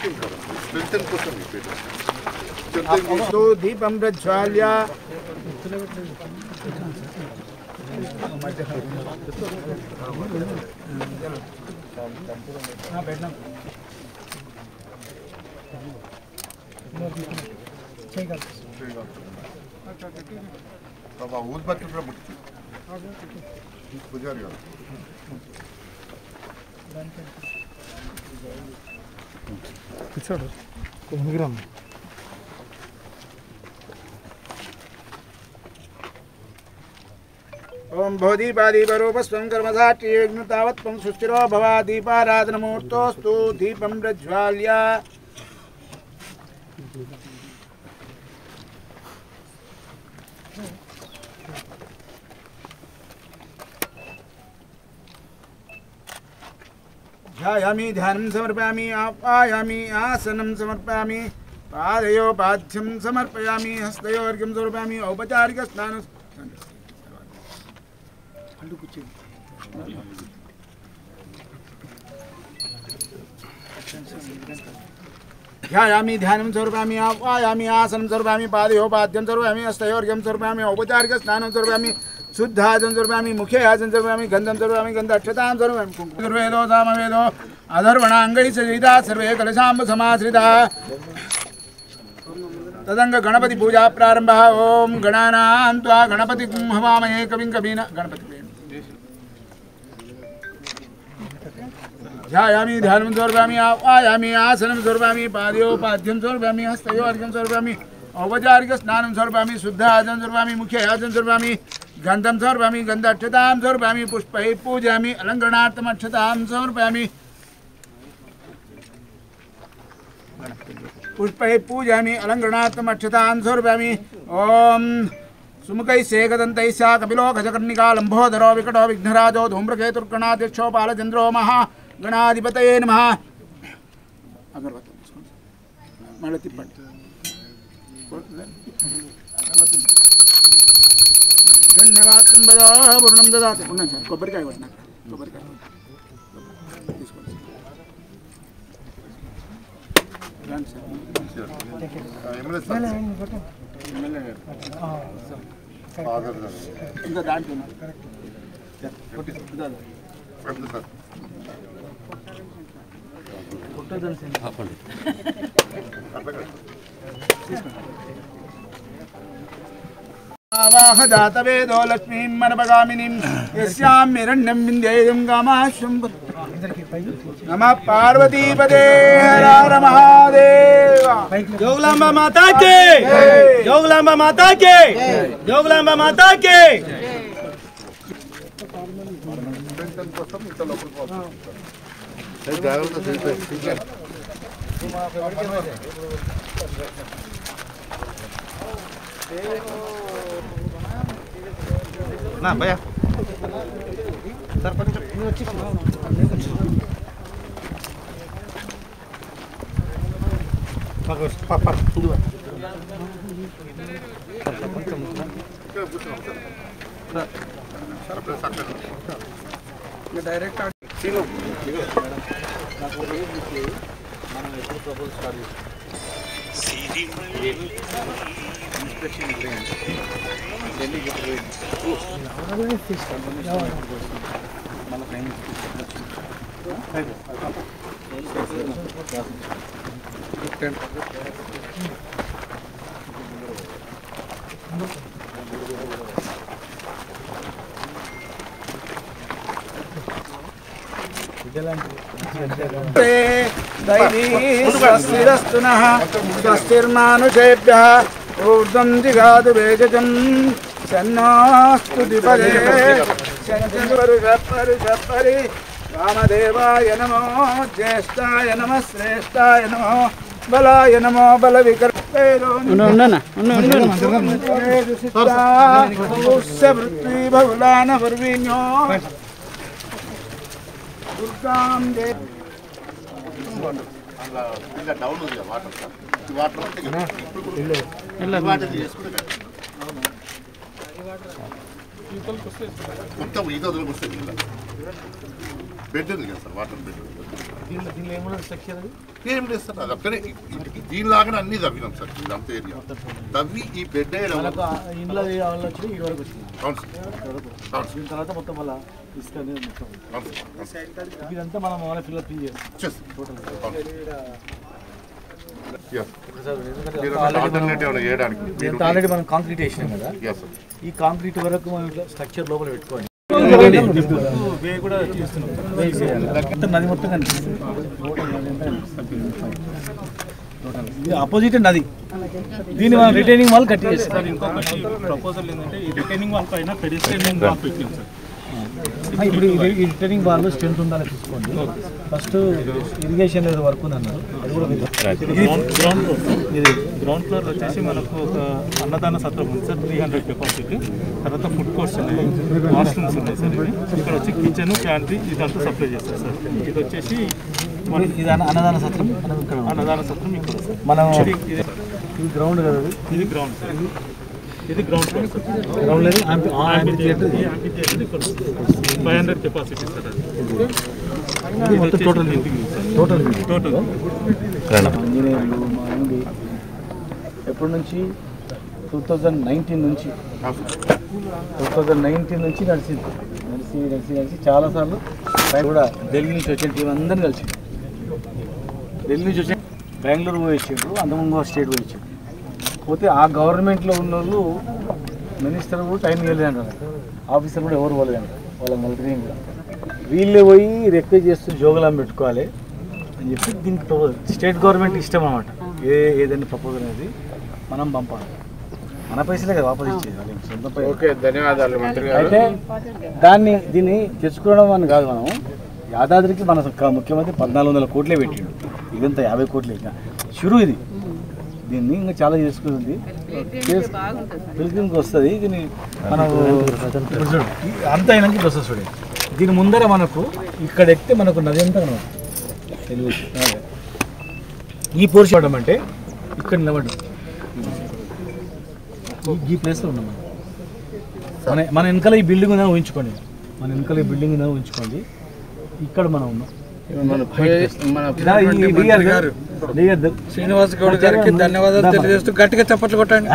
तो दीपं प्रज्वाल्य बाबा ऊदबत्ती पुजारी ओम भोदीपादीपरूपस्वं कर्मसाक्षी तावत्त्वं सुस्थिरो भवा दीपाराधनमुहूर्तोऽस्तु दीपं प्रज्वाल्य ध्यायामि ध्यानं समर्पयामि आवाहयामि आसनं समर्पयामि पादयो पाद्यं समर्पयामि हस्तयो अर्घ्यं समर्पयामि औपचारिक स्नानं ध्यायामि ध्यानं समर्पयामि आवाहयामि आसनं समर्पयामि पादयो पाद्यं समर्पयामि हस्तयो अर्घ्यं समर्पयामि औपचारिक स्नानं समर्पयामि शुद्धाजन समर्पयामि मुखे आसन समर्पयामि गंधं समर्पयामि गंधाक्षतां समर्पयामि कुंकुमवेदो सामवेदो अधर्वणांगैः सहिता सर्वे कलशाम्ब समाश्रिताः तदंग गणपति पूजा प्रारंभः ओम गणानां त्वा गणपतिं हवामहे कविं कवीना गणपति ध्यायामि ध्यानं समर्पयामि आवाहयामि आसनं समर्पयामि पादयो पाद्यं समर्पयामि हस्तयो अर्घ्यं समर्पयामि औपचारिक स्नानं समर्पयामि शुद्धाजन समर्पयामि मुखे आसन समर्पयामि गंधं समर्पयामि गंधाक्षतां समर्पयामि पुष्पैः पूजयामि अलंकरणार्थम् अक्षतां समर्पयामि पुष्पैः पूजयामि अलंकरणार्थम् अक्षतां समर्पयामि ओम सुमुखैः सेकदन्तैः स्या कपिलो गजकर्णिका लम्बोदरो विकटो विघ्नराजो धूम्रकेतुर्गणाध्यक्षो बालचन्द्रो महागणाधिपतये नमः अगरबत्ती मళ్ళీ తిప్పండి धन्यवादं वदा पूर्णं ददाति पुण्यं సార్ కొబ్బరికాయ కొట్టినా కొబ్బరికాయ తీసుకోండి రండి సార్ ఇంకా దాంట్లో आवाह जातवेदो लक्ष्मीं मनपगामिनीं यस्यां हिरण्यं विन्ध्येयं कामाश्वं नमः पार्वतीपते हर हर महादेव जोगलांबा माता के जोगलांबा माता के जोगलांबा माता के ना भैया सरपंच पापा डायरेक्ट स्वस्तिरस्तु नः स्वस्तिर्मानुषेभ्यः ऊर्ध्वं जिगातु वेगजं सन्नास्तु द्विपदे शङ्करपरि वामदेवाय नमो ज्येष्ठाय नमः श्रेष्ठाय नमो बलाय नमो बलविकर्पेरो पृथ्वी बहुलान पर्वीण्यो दुर्गां డౌన్ ఉంది వాటర్ వాటర్ మొత్తం ఈత వదిలికి వస్తుంది బెడ్ ఉంది కదా సార్ వాటర్ బెడ్ దీనిలో ఏమన్నా స్ట్రక్చర్ అది ఏం లేదు సార్ అది అక్కడే దీనిలాగానే అన్ని తవ్వినాం సార్ ఇదంతా ఏరియా తవ్వి ఈ బెడ్ వేయడం ఇంట్లో వచ్చి ఈ వరకు వచ్చింది. అవును సార్ అవును సార్ దీని తర్వాత మొత్తం మళ్ళీ ఇసుక అనేది మొత్తం అవును సార్ ఇదంతా మనం మన ఫిల్అప్ చేస్తాం చేస్తాం టోటల్. ఆల్రెడీ మనం కాంక్రీట్ వేసినాం కదా, ఈ కాంక్రీట్ వరకు మనం ఇట్లా స్ట్రక్చర్ లోపల పెట్టుకోవాలి. వే కూడా చేస్తున్నాం, నది మొత్తం కనిపిస్తుంది. ఇది ఆపోజిట్ నది, దీన్ని మనం రిటైనింగ్ వాల్ కట్టి చేస్తాం. ఇంకొకటి ప్రపోజల్ ఏంటంటే ఈ రిటైనింగ్ వాల్ పైన పెడిస్ట్రియన్ వాల్ పెట్టాం సార్. ఇప్పుడు ఈ రిటైనింగ్ వాల్ స్ట్రెంత్ ఉండాలి చూసుకోండి. ఫస్ట్ ఇరిగేషన్ ఏదో వర్క్ ఉంది అన్నారు, అది కూడా గ్రౌండ్ ఫ్లోర్ వచ్చేసి మనకు ఒక అన్నదాన సత్రం ఉంది సార్, 300 కెపాసిటీ. తర్వాత ఫుడ్ కోర్ట్స్ ఉన్నాయి, వాష్రూమ్స్ ఉన్నాయి సార్. ఇక్కడ వచ్చి కిచెన్ క్యాంటీన్ ఇదంతా సప్లై చేస్తారు సార్. ఇది వచ్చేసి ఇది అన్నదాన సత్రం, అన్నదాన సత్రం ఇక్కడ సార్. మనం ఇది గ్రౌండ్ కదా, ఇది గ్రౌండ్ సార్. ఇది గ్రౌండ్ ఫ్లోర్ సార్. గ్రౌండ్ లేదు 500 కెపాసిటీ సార్. మొత్తం టోటల్ టోటల్ టోటల్ ఇంజనీర్లు మాది ఎప్పటి నుంచి 2019 నుంచి నడిచి చాలాసార్లు కూడా ఢిల్లీ నుంచి వచ్చిన టీం అందరినీ కలిసిండు. ఢిల్లీ నుంచి వచ్చి బెంగళూరు పోయి వచ్చిండ్రు, అంతకుముందు స్టేట్ పోయి వచ్చిండు. పోతే ఆ గవర్నమెంట్లో ఉన్న వాళ్ళు మినిస్టర్ కూడా టైం ఇవ్వలేదు అంటారు, ఆఫీసర్ కూడా ఎవరు పోలేదు అంటారు, వాళ్ళ మిలిటరీ కూడా. వీళ్ళే పోయి రిక్వెస్ట్ చేస్తూ జోగులాం పెట్టుకోవాలి అని చెప్పి దీనికి ప్రపోజల్. స్టేట్ గవర్నమెంట్ ఇష్టం అన్నమాట, ఏదైనా ప్రపోజల్ అనేది మనం పంపాలి. మన పైసలే కదా వాపస్ ఇచ్చేది, వాళ్ళకి సొంత పైసలు. ఓకే, ధన్యవాదాలు మంత్రి గారు. అయితే దీన్ని తెచ్చుకోవడం అని కాదు, మనం యాదాద్రికి మన ముఖ్యమంత్రి 1400 కోట్లే పెట్టిండు, ఇదంతా 50 కోట్లు ఇక షురు. ఇది దీన్ని ఇంకా చాలా చేసుకుంది, పిలికింగ్కి వస్తుంది. దీన్ని మనం అంత అయినాక ప్రొసెస్ చూడండి. దీని ముందర మనకు ఇక్కడ ఎక్కితే మనకు నది అంతా తెలుగు ఈ పోర్షన్ అవడం అంటే ఇక్కడ నిలబడ్డం ఈ ప్లేస్లో ఉన్నాం మనం. మన వెనకాల ఈ బిల్డింగ్ ఉందని ఊహించుకోండి, ఇక్కడ మనం ఉన్నాం. శ్రీనివాస్ గౌడ్ గారికి ధన్యవాదాలు తెలియజేస్తూ గట్టిగా చప్పట్లు కొట్టండి.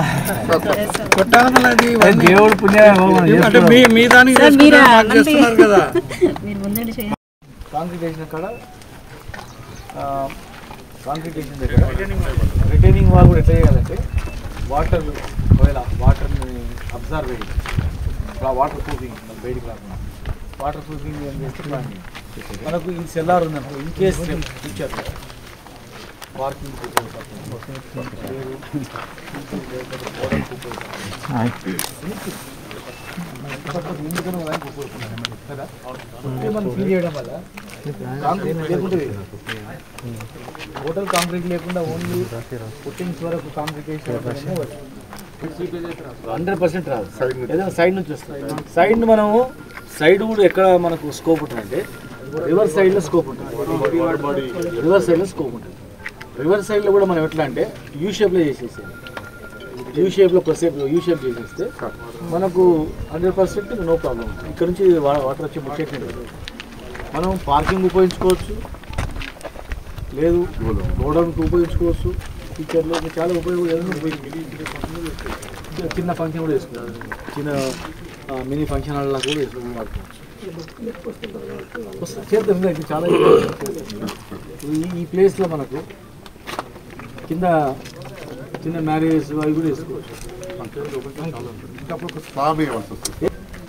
దేవుడు అంటే మీ దానికి చేస్తున్నారు కదా. కాంక్రీట్ వేసిన కాడ కాంక్రీట్ వేసిన దగ్గర రిటైనింగ్ వాల్ కూడా ఎట్లా చేయాలంటే వాటర్ ఒకవేళ వాటర్ని అబ్జర్వ్ చేయాలి, వాటర్ ప్రూఫింగ్ బయటికి రాకుండా వాటర్ ప్రూఫింగ్ ఏం చేస్తే మనకు ఈ సెల్లార్ ఉందనుకో, ఇన్ కేస్ ఫ్యూచర్ పార్కింగ్ మనం ఫీల్ చేయడం వల్ల టోటల్ కాంక్రీట్ లేకుండా ఓన్లీ పుట్టింగ్స్ వరకు కాంక్రీట్ 100% రాదు, ఏదైనా సైడ్ నుంచి వస్తుంది. సైడ్ మనము సైడ్ కూడా ఎక్కడ మనకు స్కోప్ ఉంటుందంటే రివర్స్ సైడ్లో స్కోప్ ఉంటుంది. రివర్స్ సైడ్లో కూడా మనం ఎట్లా అంటే యూ షేప్లో చేసేసేయాలి. యూ షేప్లో చేసేస్తే మనకు 100% నో ప్రాబ్లం. ఇక్కడ నుంచి వాటర్ వచ్చి ముచ్చేట్లేదు. మనం పార్కింగ్ ఉపయోగించుకోవచ్చు, లేదు గోడౌన్కి ఉపయోగించుకోవచ్చు. ఫ్యూచర్లో చాలా ఉపయోగం. చిన్న ఫంక్షన్ కూడా వేసుకోవచ్చు, చిన్న మినీ ఫంక్షన్ హాల్ కూడా వేసుకొని వాడుకోవచ్చు. చేద్దాం ఇంకా చాలా. ఈ ప్లేస్లో మనకు కింద చిన్న మ్యారేజ్ అవి కూడా వేసుకోవచ్చు. స్లాబ్ వేయవలసి వస్తుంది.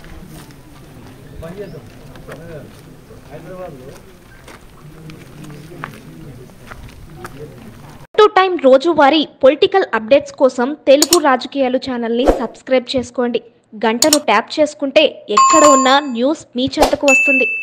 టైం రోజువారీ పొలిటికల్ అప్డేట్స్ కోసం తెలుగు రాజకీయాలు ఛానల్ని సబ్స్క్రైబ్ చేసుకోండి. గంటను ట్యాప్ చేసుకుంటే ఎక్కడ ఉన్న న్యూస్ మీ చెంతకు వస్తుంది.